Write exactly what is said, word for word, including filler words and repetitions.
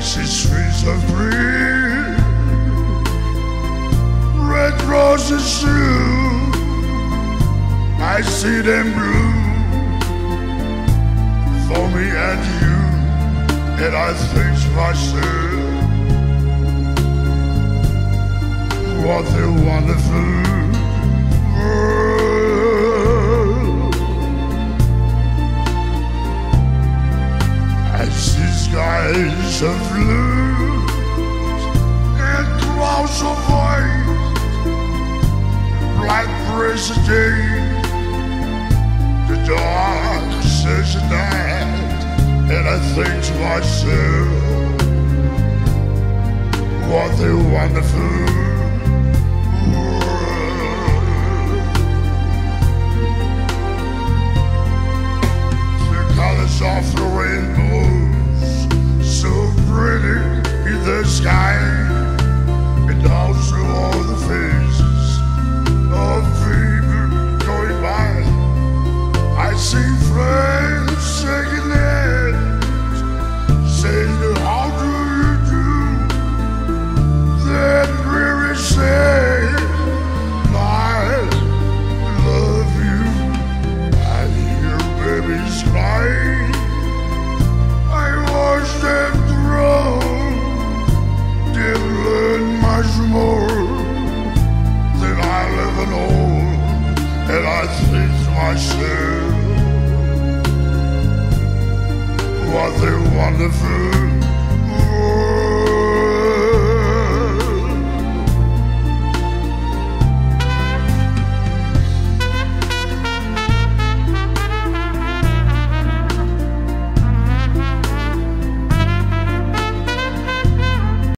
see streets of green, red roses too. I see them blue for me and you, and I think to myself, what a wonderful world. I see skies of blue and clouds of white, black breaks the day, the dark says the night, and I think to myself, what a wonderful world. The colors of the rainbows, so pretty in the sky, and also all the faces of people going by. I see friends shaking hands, saying, how do you do? Then really say, I love you. I hear babies crying, I watch them grow. They learn much more than I ever know, and I think to myself, what a wonderful